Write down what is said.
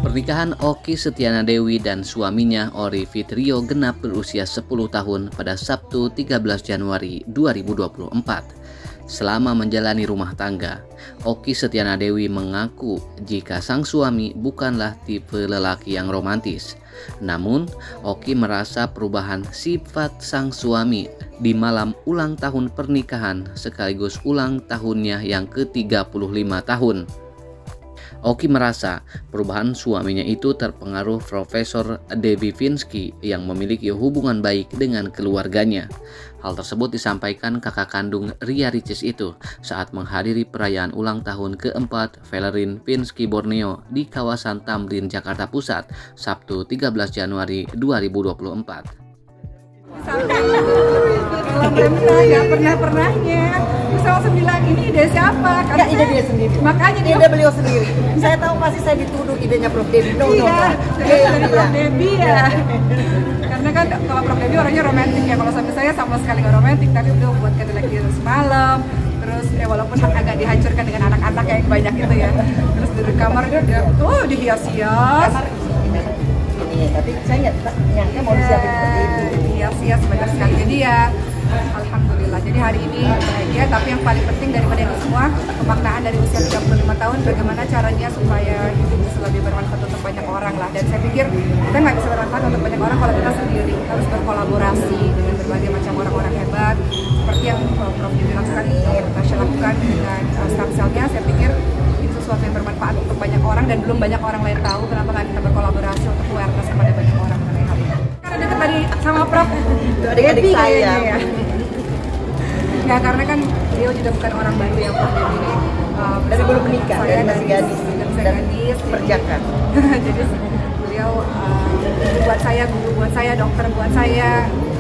Pernikahan Okky Setiana Dewi dan suaminya Ory Fitrio genap berusia 10 tahun pada Sabtu 13 Januari 2024. Selama menjalani rumah tangga, Okky Setiana Dewi mengaku jika sang suami bukanlah tipe lelaki yang romantis. Namun, Okky merasa perubahan sifat sang suami di malam ulang tahun pernikahan sekaligus ulang tahunnya yang ke-35 tahun. Okky merasa perubahan suaminya itu terpengaruh Profesor Debbie Finsky yang memiliki hubungan baik dengan keluarganya. Hal tersebut disampaikan kakak kandung Ria Ricis itu saat menghadiri perayaan ulang tahun keempat Valerie Finsky Borneo di kawasan Tamrin, Jakarta Pusat, Sabtu 13 Januari 2024. Kalau Brenda nggak pernahnya, terus langsung bilang ini ide siapa? Karena ide dia sendiri. Makanya ide beliau sendiri. Saya tahu pasti saya dituduh idenya Prof Debbie. Iya, dari Prof Debbie ya. Karena kan kalau Prof Debbie orangnya romantis ya. Kalau sampai saya sama sekali nggak romantis, tapi udah buat candlelight dinner semalam. Terus ya walaupun agak dihancurkan dengan anak-anak yang banyak itu ya. Terus di kamar dia tuh dihias-hias. Tapi saya nggak nyangka mau disiapin seperti itu. Hias-hias banyak sekali. Jadi ya alhamdulillah. Jadi hari ini bahagia, tapi yang paling penting daripada itu semua, pemaknaan dari usia 35 tahun bagaimana caranya supaya itu bisa lebih bermanfaat untuk banyak orang lah. Dan saya pikir kita nggak bisa bermanfaat untuk banyak orang kalau kita sendiri. Kita harus berkolaborasi dengan berbagai macam orang-orang hebat seperti yang Prof bilang sekali Tasya lakukan dengan stem cell-nya. Saya pikir itu sesuatu yang bermanfaat untuk banyak orang dan belum banyak orang lain tahu. Kenapa nggak kita berkolaborasi untuk awareness kepada banyak orang mengenai hal ini? Karena dekat tadi sama Prof Adik-adik saya ya. Nggak, karena kan beliau juga bukan orang baru ya Prof Debbie ini. Dari belum menikah, Saya dari masih gadis perjakan. Jadi beliau buat saya, guru buat saya, dokter buat saya.